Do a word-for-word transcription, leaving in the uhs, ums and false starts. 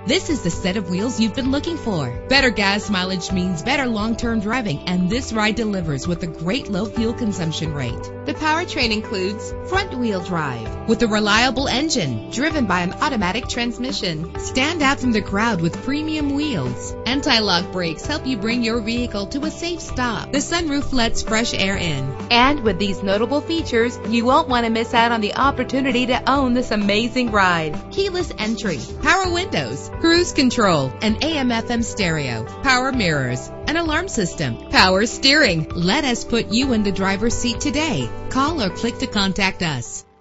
This is the set of wheels you've been looking for. Better gas mileage means better long-term driving, and this ride delivers with a great low fuel consumption rate. The powertrain includes front-wheel drive with a reliable engine driven by an automatic transmission. Stand out from the crowd with premium wheels. Anti-lock brakes help you bring your vehicle to a safe stop. The sunroof lets fresh air in. And with these notable features, you won't want to miss out on the opportunity to own this amazing ride. Keyless entry, power windows, cruise control, an A M F M stereo, power mirrors, an alarm system, power steering. Let us put you in the driver's seat today. Call or click to contact us.